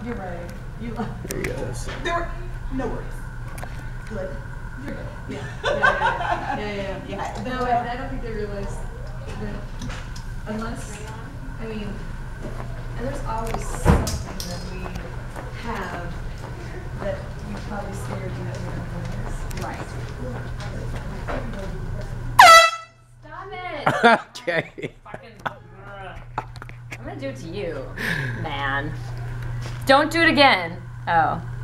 You're right. There he goes. There were no worries. Good. You're good. Yeah. No, I don't think they realized that unless, I mean, and there's always something that we have that we probably scared you that we don't notice. Right. Stop it! Okay. I'm gonna do it to you, man. Don't do it again. Oh.